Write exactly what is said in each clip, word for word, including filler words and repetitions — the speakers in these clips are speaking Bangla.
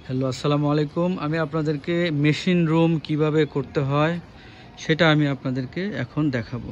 হ্যালো, আসসালামু আলাইকুম। আমি আপনাদেরকে মেশিন রুম কিভাবে করতে হয় সেটা আমি আপনাদেরকে এখন দেখাবো।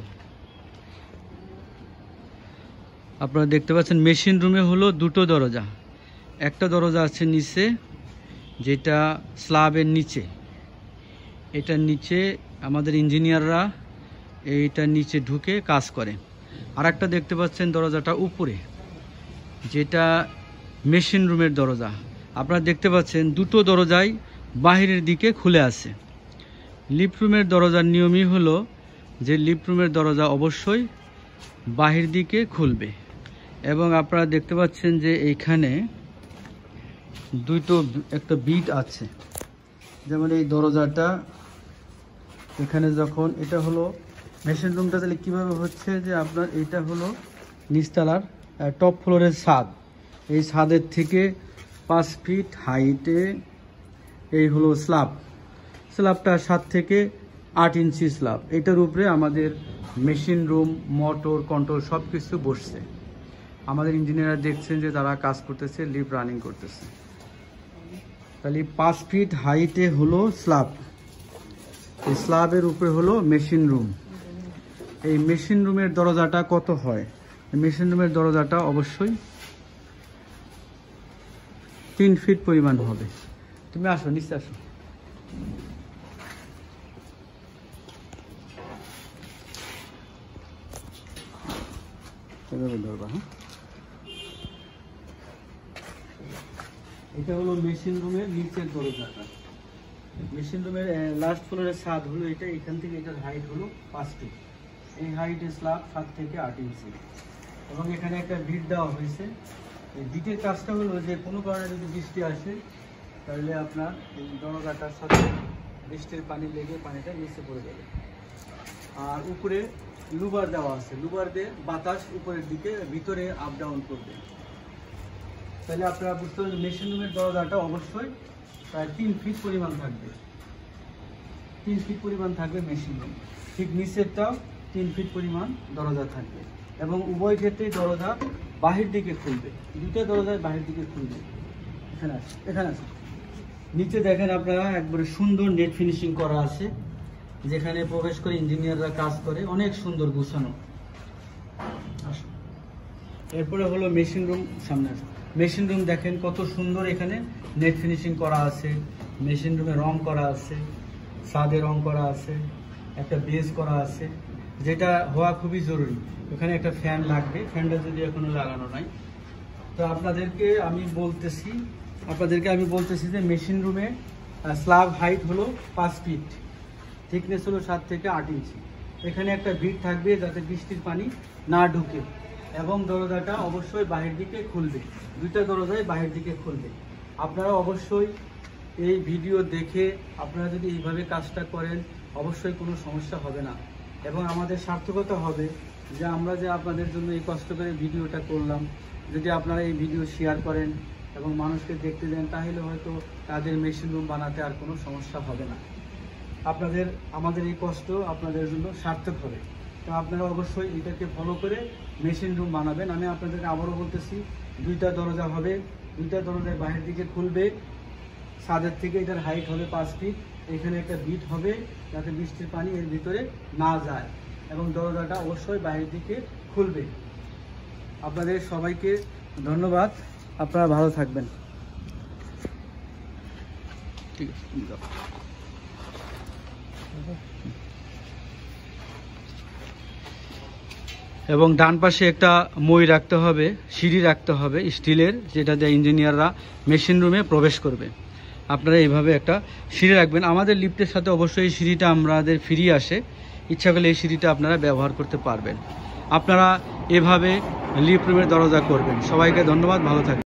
আপনারা দেখতে পাচ্ছেন মেশিন রুমে হলো দুটো দরজা। একটা দরজা আছে নিচে, যেটা স্ল্যাবের নিচে। এটার নিচে আমাদের ইঞ্জিনিয়াররা এইটার নিচে ঢুকে কাজ করে। আর একটা দেখতে পাচ্ছেন দরজাটা উপরে, যেটা মেশিন রুমের দরজা। আপনারা দেখতে পাচ্ছেন দুটো দরজাই বাহিরের দিকে খুলে আছে। লিফট রুমের দরজার নিয়মই হলো যে লিফট রুমের দরজা অবশ্যই বাহির দিকে খুলবে। এবং আপনারা দেখতে পাচ্ছেন যে এইখানে দুটো একটা বিট আছে। যেমন এই দরজাটা এখানে যখন এটা হলো মেশিন রুমটা, তাহলে কীভাবে হচ্ছে যে আপনার এটা হলো নিচতলার টপ ফ্লোরের ছাদ। এই ছাদের থেকে পাঁচ ফিট হাইটে এই হলো স্ল্যাব। স্ল্যাবটা সাত থেকে আট ইঞ্চি স্ল্যাব। এটার উপরে আমাদের মেশিন রুম, মোটর, কন্ট্রোল সব কিছু বসছে। আমাদের ইঞ্জিনিয়াররা দেখছেন যে তারা কাজ করতেছে, লিফট রানিং করতেছে। তাহলে পাঁচ ফিট হাইটে হলো স্ল্যাব। এই স্ল্যাবের উপরে হলো মেশিন রুম। এই মেশিন রুমের দরজাটা কত হয়? মেশিন রুমের দরজাটা অবশ্যই তিন ফিট পরিমাণ হবে। তুমি আসো, নিচে আসো। ধরবা, হ্যাঁ। এটা হলো মেশিন রুমের নিচের দরজাটা। মেশিন রুমের লাস্ট ফ্লোরের ছাদ হলো এটা। এখান থেকে এটার হাইট হলো পাঁচ ফিট। এই হাইট স্ল্যাব সাত থেকে আট ইঞ্চি। এবং এখানে একটা ভিট দেওয়া হয়েছে। এই ভিটের কাজটা হলো যে কোনো কারণে যদি বৃষ্টি আসে তাহলে আপনার এই দরজাটার সাথে বৃষ্টির পানি লেগে পানিটা নিচে পড়ে যাবে। আর উপরে লুবার দেওয়া আছে। লুবার দিয়ে বাতাস উপরের দিকে ভিতরে আপ ডাউন করবে। তাহলে আপনারা বুঝতে পারবেন মেশিন রুমের দরজাটা অবশ্যই প্রায় তিন ফিট পরিমাণ থাকবে। তিন ফিট পরিমাণ থাকবে মেশিন রুম। ঠিক নিচেরটাও তিন ফিট পরিমাণ দরজা থাকবে। এবং উভয় ক্ষেত্রেই দরজা বাহির দিকে খুলবে। দুটো দরজায় বাহির দিকে খুলবে। এখানে আছে, এখানে আছে। নিচে দেখেন আপনারা একবারে সুন্দর নেট ফিনিশিং করা আছে। যেখানে প্রবেশ করে ইঞ্জিনিয়াররা কাজ করে, অনেক সুন্দর গুছানো। আসো। এরপরে হলো মেশিন রুম। সামনে আছে মেশিন রুম। দেখেন কত সুন্দর এখানে নেট ফিনিশিং করা আছে। মেশিন রুমে রং করা আছে, ছাদে রং করা আছে, একটা বেস করা আছে, যেটা হওয়া খুবই জরুরি। ওখানে একটা ফ্যান লাগবে। ফ্যানটা যদি এখনো লাগানো নাই, তো আপনাদেরকে আমি বলতেছি আপনাদেরকে আমি বলতেছি যে মেশিন রুমে স্ল্যাব হাইট হলো পাঁচ ফিট, থিকনেস হলো সাত থেকে আট ইঞ্চি। এখানে একটা বিট থাকবে যাতে বৃষ্টির পানি না ঢুকে। এবং দরজাটা অবশ্যই বাহির দিকে খুলবে। দুইটা দরজাই বাহির দিকে খুলবে। আপনারা অবশ্যই এই ভিডিও দেখে আপনারা যদি এইভাবে কাজটা করেন অবশ্যই কোনো সমস্যা হবে না। এবং আমাদের সার্থকতা হবে যে আমরা যে আপনাদের জন্য এই কষ্ট করে ভিডিওটা করলাম, যদি আপনারা এই ভিডিও শেয়ার করেন এবং মানুষকে দেখতে দেন, তাহলে হয়তো তাদের মেশিন রুম বানাতে আর কোনো সমস্যা হবে না। আপনাদের আমাদের এই কষ্ট আপনাদের জন্য সার্থক হবে। তো আপনারা অবশ্যই এটাকে ফলো করে মেশিন রুম বানাবেন। আমি আপনাদেরকে আবারও বলতেছি, দুইটা দরজা হবে, দুইটা দরজায় বাহির দিকে খুলবে। ছাদের থেকে এটার হাইট হবে পাঁচ ফিট। এখানে একটা বিট হবে যাতে বৃষ্টির পানি এর ভিতরে না যায়। এবং দরজাটা অবশ্যই বাহির দিকে খুলবে। আপনাদের সবাইকে ধন্যবাদ। আপনারা ভালো থাকবেন। ঠিক আছে। এবং ডান পাশে একটা মই রাখতে হবে, সিঁড়ি রাখতে হবে স্টিলের, যেটা দিয়ে ইঞ্জিনিয়াররা মেশিন রুমে প্রবেশ করবে। আপনারা এইভাবে একটা সিঁড়ি রাখবেন। আমাদের লিফটের সাথে অবশ্যই এই সিঁড়িটা আমাদের ফ্রি আসে। ইচ্ছা করলে এই সিঁড়িটা আপনারা ব্যবহার করতে পারবেন। আপনারা এভাবে লিফট রুমের দরজা করবেন। সবাইকে ধন্যবাদ, ভালো থাকবেন।